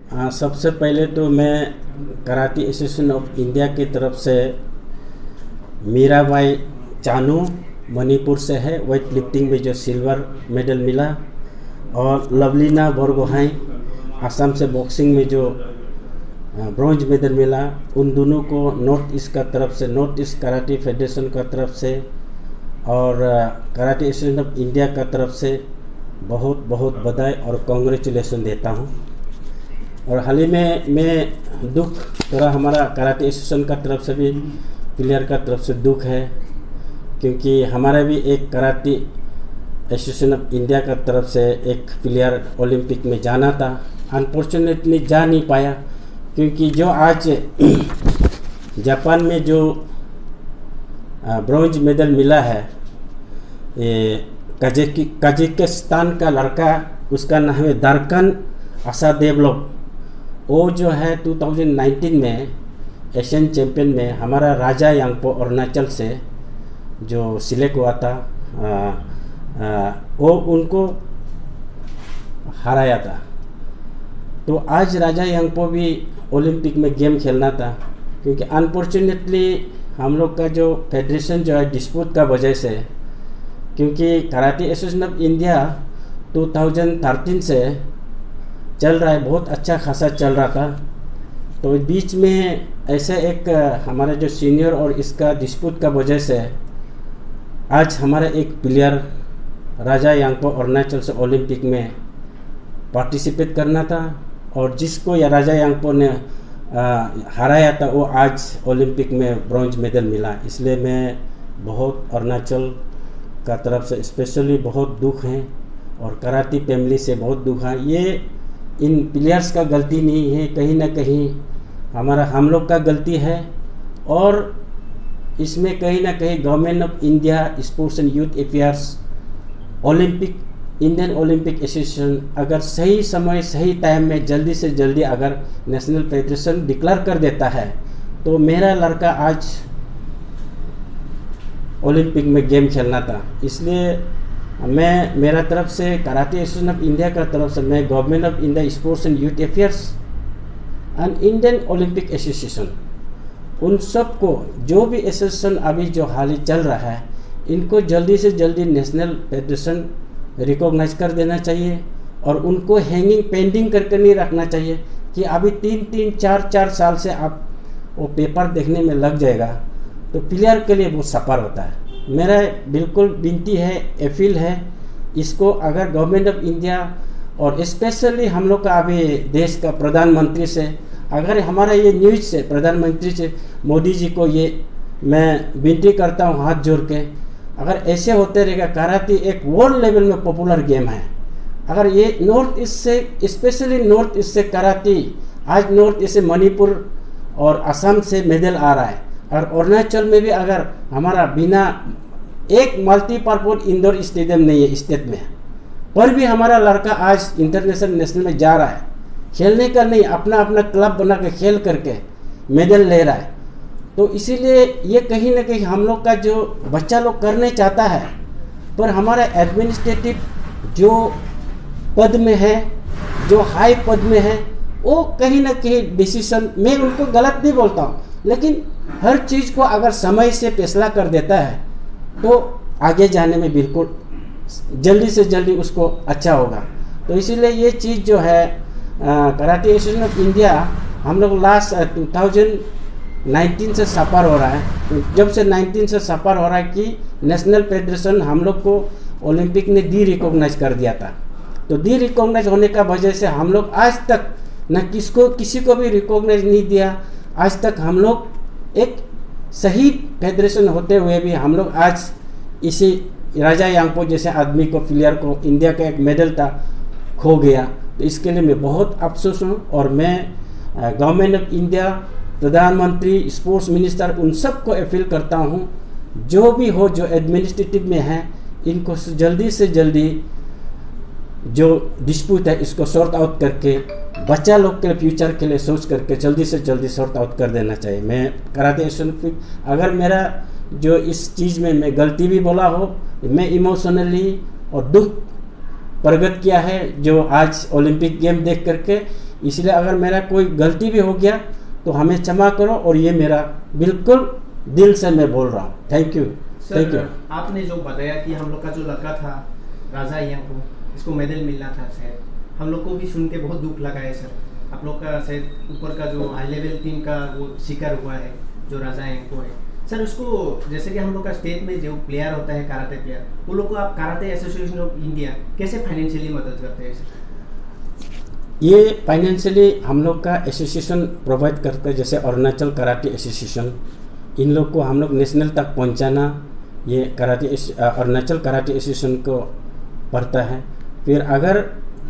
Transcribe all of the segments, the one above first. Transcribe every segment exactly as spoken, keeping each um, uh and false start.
हाँ, सबसे पहले तो मैं कराटे एसोसिएशन ऑफ इंडिया की तरफ से मीराबाई चानू मणिपुर से है, वेट लिफ्टिंग में जो सिल्वर मेडल मिला, और लवलीना बोरगोहाई असम से बॉक्सिंग में जो ब्रॉन्ज मेडल मिला। उन दोनों को नॉर्थ ईस्ट का तरफ से, नॉर्थ ईस्ट कराटे फेडरेशन का तरफ से और कराटे एसोसिएशन ऑफ इंडिया का तरफ से बहुत बहुत बधाई और कांग्रेचुलेसन देता हूँ। और हाल ही में मैं दुख थोड़ा हमारा कराटे एसोसिएशन का तरफ से भी, प्लेयर का तरफ से दुख है, क्योंकि हमारा भी एक कराटे एसोसिएशन ऑफ इंडिया का तरफ से एक प्लेयर ओलंपिक में जाना था, अनफॉर्चुनेटली जा नहीं पाया। क्योंकि जो आज जापान में जो ब्रॉन्ज मेडल मिला है, ये कजेकी कजाकिस्तान का लड़का, उसका नाम है दरकन असादेवलोव। वो जो है दो हज़ार उन्नीस में एशियन चैम्पियन में हमारा राजा यांगपो अरुणाचल से जो सिलेक्ट हुआ था, आ, आ, वो उनको हराया था। तो आज राजा यांगपो भी ओलंपिक में गेम खेलना था, क्योंकि अनफॉर्चुनेटली हम लोग का जो फेडरेशन जो है डिस्प्यूट का वजह से, क्योंकि कराटे एसोसिएशन ऑफ इंडिया दो हज़ार तेरह से चल रहा है, बहुत अच्छा खासा चल रहा था। तो बीच में ऐसे एक हमारे जो सीनियर और इसका डिस्प्यूट का वजह से आज हमारा एक प्लेयर राजा यांगपो अरुणाचल से ओलंपिक में पार्टिसिपेट करना था, और जिसको या राजा यांगपो ने आ, हराया था, वो आज ओलंपिक में ब्रॉन्ज मेडल मिला। इसलिए मैं बहुत अरुणाचल का तरफ से स्पेशली बहुत दुख है, और कराटे फैमिली से बहुत दुख है। ये इन प्लेयर्स का गलती नहीं है, कहीं ना कहीं हमारा हम लोग का गलती है, और इसमें कहीं ना कहीं government of India, sports and youth affairs, Olympic, Indian Olympic association अगर सही समय सही टाइम में जल्दी से जल्दी अगर नेशनल फेडरेशन डिक्लेयर कर देता है, तो मेरा लड़का आज ओलंपिक में गेम खेलना था। इसलिए मैं मेरा तरफ से कराटे एसोसिएशन ऑफ इंडिया का तरफ से मैं government of India sports and youth affairs and Indian Olympic association, उन सब को जो भी एसोसिएशन अभी जो हाल ही चल रहा है, इनको जल्दी से जल्दी नेशनल फेडरेशन रिकॉग्नाइज कर देना चाहिए, और उनको हैंगिंग पेंडिंग करके नहीं रखना चाहिए कि अभी तीन तीन चार चार साल से आप वो पेपर देखने में लग जाएगा, तो प्लेयर के लिए बहुत सफ़र होता है। मेरा बिल्कुल विनती है, अपील है, इसको अगर गवर्नमेंट ऑफ इंडिया और स्पेशली हम लोग का अभी देश का प्रधानमंत्री से, अगर हमारा ये न्यूज़ से प्रधानमंत्री से मोदी जी को ये मैं विनती करता हूँ हाथ जोड़ के, अगर ऐसे होते रहेगा, कराटे एक वर्ल्ड लेवल में पॉपुलर गेम है। अगर ये नॉर्थ ईस्ट से, स्पेशली नॉर्थ ईस्ट से कराटे, आज नॉर्थ ईस्ट से मणिपुर और असम से मेडल आ रहा है, और अरुणाचल में भी अगर हमारा बिना एक मल्टीपर्पज इंडोर स्टेडियम नहीं है स्टेट में, पर भी हमारा लड़का आज इंटरनेशनल नेशनल में जा रहा है, खेलने का नहीं, अपना अपना क्लब बना के खेल करके मेडल ले रहा है। तो इसीलिए ये कहीं ना कहीं हम लोग का जो बच्चा लोग करने चाहता है, पर हमारा एडमिनिस्ट्रेटिव जो पद में है, जो हाई पद में है, वो कहीं ना कहीं डिसीजन, मैं उनको गलत नहीं बोलता हूँ, लेकिन हर चीज़ को अगर समय से फैसला कर देता है, तो आगे जाने में बिल्कुल जल्दी से जल्दी उसको अच्छा होगा। तो इसीलिए ये चीज़ जो है कराटे एसोसिएशन ऑफ इंडिया, हम लोग लास्ट टू थाउजेंड नाइनटीन से सफ़र हो रहा है, जब से नाइनटीन से सफ़र हो रहा है कि नेशनल फेडरेशन हम लोग को ओलंपिक ने डी रिकॉग्नाइज कर दिया था। तो डी रिकॉग्नाइज होने का वजह से हम लोग आज तक न किसको किसी को भी रिकॉग्नाइज नहीं दिया। आज तक हम लोग एक सही फेडरेशन होते हुए भी हम लोग आज इसी राजा यांगपो जैसे आदमी को, प्लेयर को, इंडिया का एक मेडल था, खो गया। तो इसके लिए मैं बहुत अफसोस हूँ, और मैं गवर्नमेंट ऑफ इंडिया, प्रधानमंत्री, स्पोर्ट्स मिनिस्टर, उन सब को अपील करता हूँ, जो भी हो, जो एडमिनिस्ट्रेटिव में है, इनको जल्दी से जल्दी जो डिस्प्यूट है इसको सॉर्ट आउट करके बच्चा लोग के फ्यूचर के लिए सोच करके जल्दी से जल्दी सॉर्ट आउट कर देना चाहिए। मैं कराटे एसोसिएशन, अगर मेरा जो इस चीज़ में मैं गलती भी बोला हो, मैं इमोशनली और दुख प्रकट किया है जो आज ओलंपिक गेम देख करके, इसलिए अगर मेरा कोई गलती भी हो गया तो हमें क्षमा करो, और ये मेरा बिल्कुल दिल से मैं बोल रहा हूँ। Thank you. Thank you. आपने जो बताया कि हम लोग का जो लड़का था राजा यांको, इसको मेडल मिलना था शायद, हम लोग को भी सुन के बहुत दुख लगा है सर। आप लोग का शायद ऊपर का जो हाई लेवल टीम का वो शिकार हुआ है जो राजा यांको है सर, उसको जैसे कि हम लोग का स्टेट में जो प्लेयर होता है कराटे प्लेयर, वो लोग को आप कराटे एसोसिएशन ऑफ इंडिया कैसे फाइनेंशियली मदद करते हैं सर? ये फाइनेंशियली हम लोग का एसोसिएशन प्रोवाइड करते हैं, जैसे अरुणाचल कराटे एसोसिएशन, इन लोग को हम लोग नेशनल तक पहुंचाना, ये कराटे अरुणाचल कराटे एसोसिएशन को पड़ता है। फिर अगर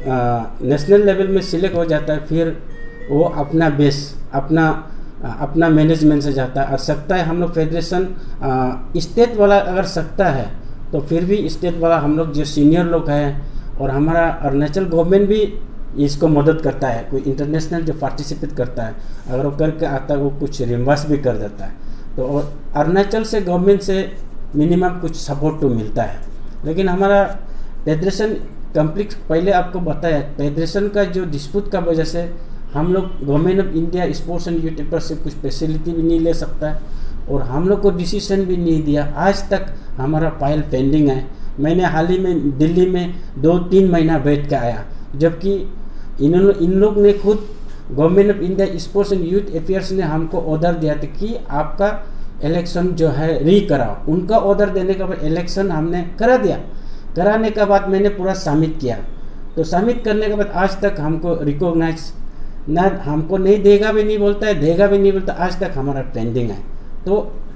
नेशनल लेवल में सिलेक्ट हो जाता है, फिर वो अपना बेस अपना अपना मैनेजमेंट से जाता है, और सकता है हम लोग फेडरेशन स्टेट वाला अगर सकता है तो फिर भी स्टेट वाला हम लोग जो सीनियर लोग हैं, और हमारा अरुणाचल गवर्नमेंट भी इसको मदद करता है। कोई इंटरनेशनल जो पार्टिसिपेट करता है, अगर वो करके आता है वो कुछ रिम्बर्स भी कर देता है। तो अरुणाचल से गवर्नमेंट से मिनिमम कुछ सपोर्ट तो मिलता है। लेकिन हमारा फेडरेशन कंप्लीट, पहले आपको बताया, फेडरेशन का जो डिस्प्यूट का वजह से हम लोग government of India sports and youth affairs से कुछ फैसिलिटी भी नहीं ले सकता है, और हम लोग को डिसीजन भी नहीं दिया। आज तक हमारा फाइल पेंडिंग है। मैंने हाल ही में दिल्ली में दो तीन महीना बैठ के आया, जबकि इन्होंने इन लोग ने खुद government of India sports and youth affairs ने हमको ऑर्डर दिया था कि आपका इलेक्शन जो है री कराओ। उनका ऑर्डर देने के बाद इलेक्शन हमने करा दिया। कराने के बाद मैंने पूरा सबमिट किया, तो सबमिट करने के बाद आज तक हमको रिकॉग्नाइज ना, हमको नहीं देगा भी नहीं बोलता है, देगा भी नहीं बोलता, आज तक हमारा पेंडिंग है। तो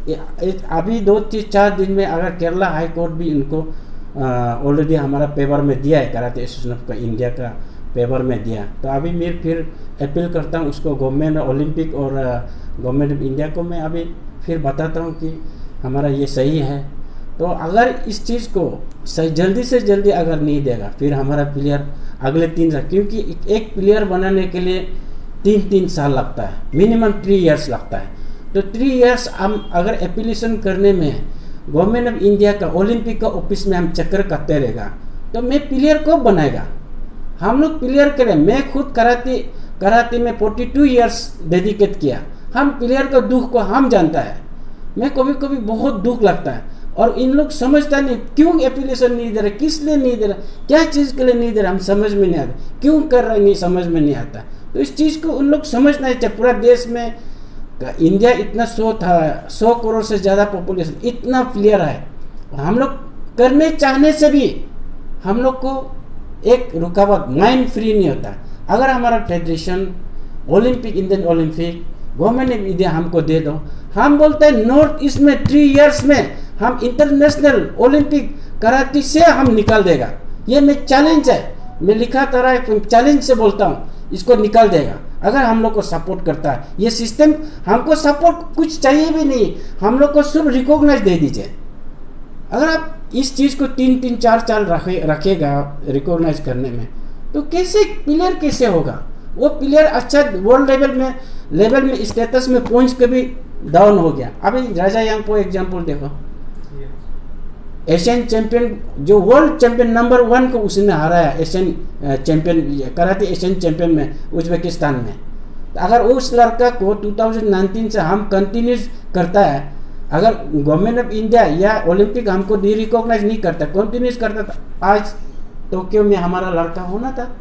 अभी दो तीन चार दिन में अगर केरला हाई कोर्ट भी इनको ऑलरेडी हमारा पेपर में दिया है, कराटे एसोसिएशन ऑफ इंडिया का पेपर में दिया, तो अभी मैं फिर अपील करता हूँ उसको गवर्नमेंट ओलंपिक और गवर्नमेंट ऑफ इंडिया को। मैं अभी फिर बताता हूँ कि हमारा ये सही है। तो अगर इस चीज़ को सही जल्दी से जल्दी अगर नहीं देगा, फिर हमारा प्लेयर अगले तीन साल, क्योंकि एक प्लेयर बनाने के लिए तीन तीन साल लगता है, मिनिमम थ्री इयर्स लगता है। तो थ्री इयर्स हम अगर एप्लीकेशन करने में गवर्नमेंट ऑफ इंडिया का ओलंपिक का ऑफिस में हम चक्कर करते रहेगा, तो मैं प्लेयर कब बनाएगा? हम लोग प्लेयर के लिए, मैं खुद कराटे कराटे में फोर्टी टू इयर्स डेडिकेट किया। हम प्लेयर का दुख को हम जानता है। मैं कभी कभी बहुत दुख लगता है, और इन लोग समझता नहीं क्यों एप्लीकेशन नहीं दे रहे, किस लिए नहीं दे रहा, क्या चीज़ के लिए नहीं दे रहा, हम समझ में नहीं आता, क्यों कर रहे नहीं समझ में नहीं आता। तो इस चीज़ को उन लोग समझना चाहिए। पूरा देश में इंडिया इतना सौ था सौ करोड़ से ज़्यादा पॉपुलेशन, इतना प्लेयर है, हम लोग करने चाहने से भी हम लोग को एक रुकावट, माइंड फ्री नहीं होता। अगर हमारा federation Olympic, Indian Olympic, government of India हमको दे दो, हम बोलते हैं नॉर्थ ईस्ट में थ्री इयर्स में हम इंटरनेशनल ओलंपिक कराटे से हम निकाल देगा। ये मैं चैलेंज है, मैं लिखा तरह चैलेंज से बोलता हूँ, इसको निकाल देगा अगर हम लोग को सपोर्ट करता है ये सिस्टम। हमको सपोर्ट कुछ चाहिए भी नहीं, हम लोग को सिर्फ रिकॉग्नाइज दे दीजिए। अगर आप इस चीज़ को तीन तीन चार साल रखे रखेगा रिकॉग्नाइज करने में, तो कैसे प्लेयर कैसे होगा? वो प्लेयर अच्छा वर्ल्ड लेवल में लेवल में स्टेटस में पहुंच के भी डाउन हो गया। अभी राजा यांको एग्जांपल देखो, एशियन चैंपियन जो वर्ल्ड चैंपियन नंबर वन को उसने हराया, Asian champion karate Asian champion में उज्बेकिस्तान में। तो अगर उस लड़का को टू थाउजेंड नाइनटीन से हम कंटिन्यू करता है, अगर गवर्नमेंट ऑफ इंडिया या ओलंपिक हमको डी रिकॉग्नाइज नहीं करता, कंटिन्यूस करता था, आज टोक्यो में हमारा लड़का होना था।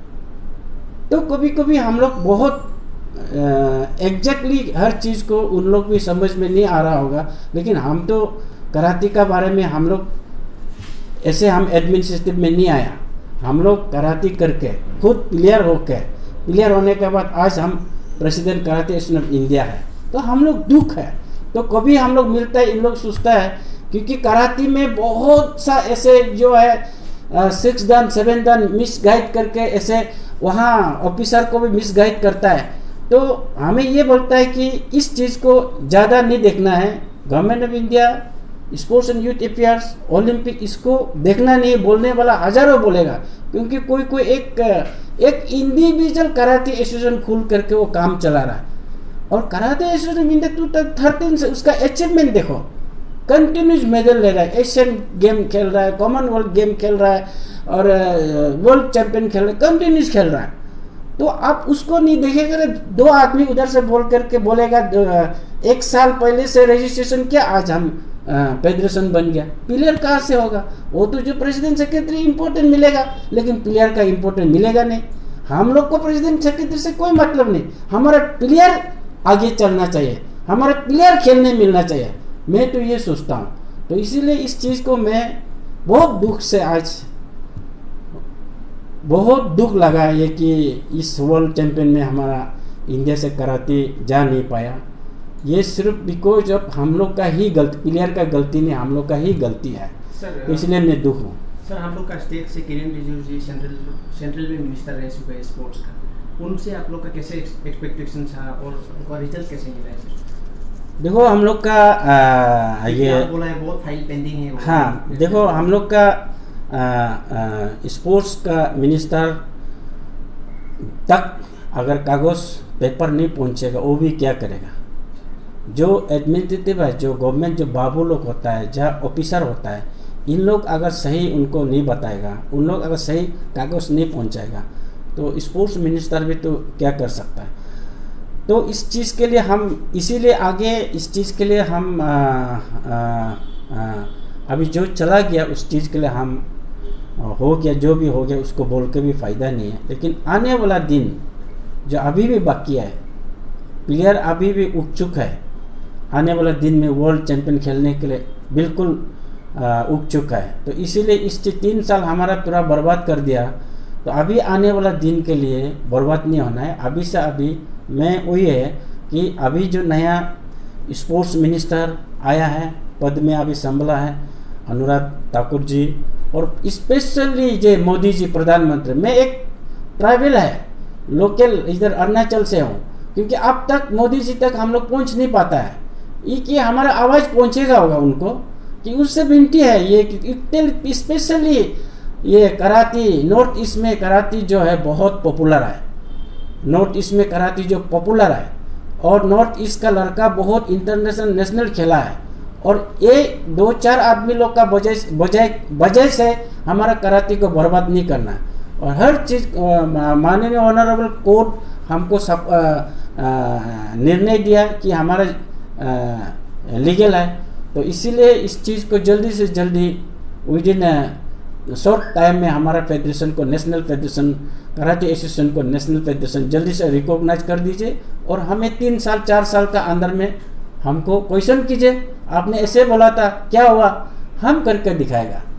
तो कभी कभी हम लोग बहुत एग्जैक्टली uh, हर चीज़ को उन लोग भी समझ में नहीं आ रहा होगा, लेकिन हम तो कराटे का बारे में हम लोग ऐसे हम एडमिनिस्ट्रेटिव में नहीं आया, हम लोग कराटे करके खुद प्लेयर होके प्लेयर होने के बाद आज हम president karate association of India है। तो हम लोग दुख है, तो कभी हम लोग मिलता है, इन लोग सोचता है क्योंकि कराटे में बहुत सा ऐसे जो है सिक्स दान सेवन दान मिस गाइड करके ऐसे वहाँ ऑफिसर को भी मिस गाइड करता है। तो हमें ये बोलता है कि इस चीज़ को ज़्यादा नहीं देखना है। Government of India sports and youth affairs Olympic इसको देखना नहीं, बोलने वाला हजारों बोलेगा, क्योंकि कोई कोई एक एक इंडिविजुअल कराटे एसोसिएशन खुल करके वो काम चला रहा है। और karate association India two thousand thirteen से उसका अचीवमेंट देखो, कंटिन्यूस मेडल ले रहा है, एशियन गेम खेल रहा है, कॉमनवेल्थ गेम खेल रहा है, और वर्ल्ड चैंपियन खेल रहा है, कंटिन्यूस खेल रहा है। तो आप उसको नहीं देखेगा। दो आदमी उधर से बोल करके बोलेगा एक साल पहले से रजिस्ट्रेशन किया, आज हम फेडरेशन बन गया। प्लेयर कहाँ से होगा? वो तो जो प्रेसिडेंट सेक्रेटरी इम्पोर्टेंट मिलेगा, लेकिन प्लेयर का इम्पोर्टेंट मिलेगा नहीं। हम लोग को प्रेसिडेंट सेक्रेटरी से कोई मतलब नहीं, हमारा प्लेयर आगे चलना चाहिए, हमारा प्लेयर खेलने मिलना चाहिए। मैं तो ये सोचता हूँ। तो इसीलिए इस चीज़ को मैं बहुत दुख से, आज बहुत दुख लगा है कि इस वर्ल्ड चैंपियन में हमारा इंडिया से कराटे जा नहीं पाया। ये सिर्फ बिकॉज ऑफ हम लोग का ही गलती, प्लेयर का गलती नहीं, हम लोग का ही गलती है। सर तो इसलिए मैं दुख हूँ। सर, हम लोग का स्टेट से किरण रिजिजू जी सेंट्रल सेंट्रल में मिनिस्टर रह चुके हैं स्पोर्ट्स का, उनसे आप लोग का कैसे एक्सपेक्टेशन था और उनका रिजल्ट कैसे मिला है सर? देखो हम लोग का आ, ये बोला है बहुत फाइल पेंडिंग है। हाँ, देखो हम लोग का स्पोर्ट्स का मिनिस्टर तक अगर कागज़ पेपर नहीं पहुंचेगा, वो भी क्या करेगा? जो एडमिनिस्ट्रेटिव है, जो गवर्नमेंट, जो बाबू लोग होता है, जहाँ ऑफिसर होता है, इन लोग अगर सही उनको नहीं बताएगा, उन लोग अगर सही कागज़ नहीं पहुंचाएगा, तो स्पोर्ट्स मिनिस्टर भी तो क्या कर सकता है? तो इस चीज़ के लिए हम, इसीलिए आगे इस चीज़ के लिए हम आ, आ, आ, अभी जो चला गया उस चीज़ के लिए हम हो गया, जो भी हो गया उसको बोल के भी फ़ायदा नहीं है। लेकिन आने वाला दिन जो अभी भी बाकी है, प्लेयर अभी भी उत्सुक है, आने वाला दिन में वर्ल्ड चैंपियन खेलने के लिए बिल्कुल उत्सुक है। तो इसीलिए इस तीन साल हमारा पूरा बर्बाद कर दिया, तो अभी आने वाला दिन के लिए बर्बाद नहीं होना है। अभी से अभी मैं वही है कि अभी जो नया स्पोर्ट्स मिनिस्टर आया है, पद में अभी संभला है अनुराग ठाकुर जी, और स्पेशली जो मोदी जी प्रधानमंत्री, मैं एक ट्राइबल है, लोकल इधर अरुणाचल से हूँ, क्योंकि अब तक मोदी जी तक हम लोग पहुँच नहीं पाता है। ये कि हमारा आवाज़ पहुँचेगा होगा उनको, कि उससे विनती है ये स्पेशली ये कराती, नॉर्थ ईस्ट में कराती जो है बहुत पॉपुलर है, नॉर्थ ईस्ट में कराती जो पॉपुलर है, और नॉर्थ ईस्ट का लड़का बहुत इंटरनेशनल नेशनल खेला है, और ये दो चार आदमी लोग का वजह वजह वजह से हमारा कराटे को बर्बाद नहीं करना है। और हर चीज़ माननीय ऑनरेबल कोर्ट हमको सब निर्णय दिया कि हमारा आ, लीगल है। तो इसीलिए इस चीज़ को जल्दी से जल्दी विद इन शॉर्ट टाइम में हमारा फेडरेशन को, नेशनल फेडरेशन, कराटे एसोसिएशन को नेशनल फेडरेशन जल्दी से रिकॉग्नाइज कर दीजिए, और हमें तीन साल चार साल का अंदर में हमको क्वेश्चन कीजिए, आपने ऐसे बोला था क्या हुआ, हम करके दिखाएगा।